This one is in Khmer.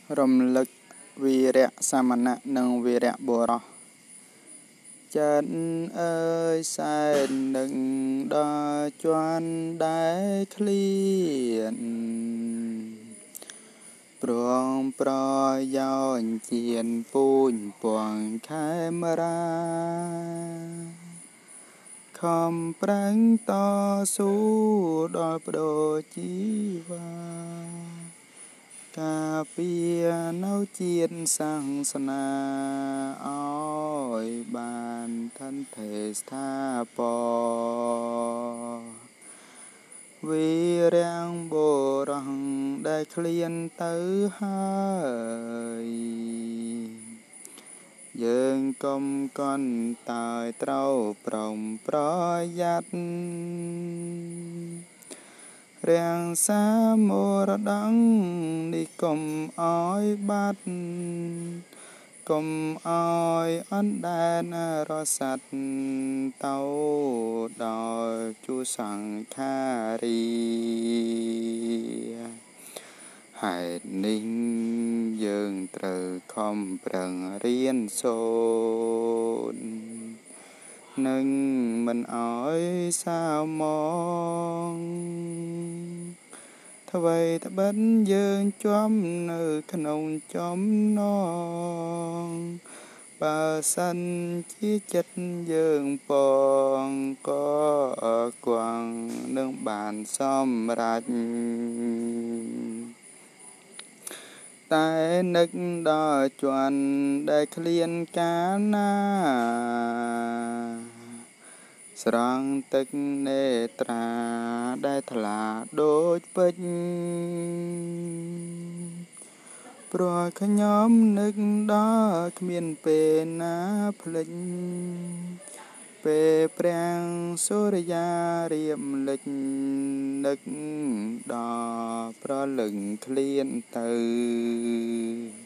រំលឹកវីរៈសាមណៈនិងវីរៈបុរសចិនអើយសែននឹងដល់ជាន់ដែលឃ្លានព្រមប្រយោជន៍ជៀនពូជពងខេមរាខំប្រឹងតស៊ូដល់បដូរជីវាការពារនៅជាតិសាសនាឲ្យបានថិនថេរស្ថាពរវីរាំងបុរសដែលឃ្លានទៅហើយយើងកុំកន់តើយត្រូវប្រុងប្រយ័ត្នរាំងសាមរតកនេះកុំឲ្យបាត់កុំឲ្យអណ្ដែនរសាត់ទៅដល់ជួសង្ខារីហេតុនេះយើងត្រូវខំប្រឹងរៀនសូត្រនឹងមិនអោយសាមងអ្វីត្បិតយើងជាប់នៅក្នុងចំណងបើសិនជាចិត្តយើងពងក៏គង់នឹងបានសម្រេចតែនឹកដល់ជាន់ដែលឃ្លានកាលណាស្រង់ទឹកនេត្រាដែលថ្លាដូចពេជ្រព្រោះខ្ញុំនឹកដល់គ្មានពេលណាភ្លេចពេលប្រាំងសូរិយារៀបលេចនឹកដល់ប្រលឹងឃ្លានទៅ